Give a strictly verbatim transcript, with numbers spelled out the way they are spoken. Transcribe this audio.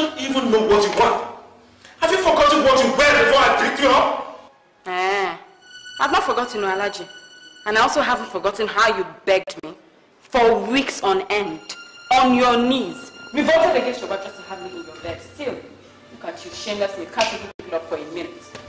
don't even know what you want. Have you forgotten what you wear before I picked you up? Eh, I've not forgotten Alaji. And I also haven't forgotten how you begged me for weeks on end, on your knees, revolted against your wife just to have me in your bed. Still, look at you, shamelessly, can't even pick it up for a minute.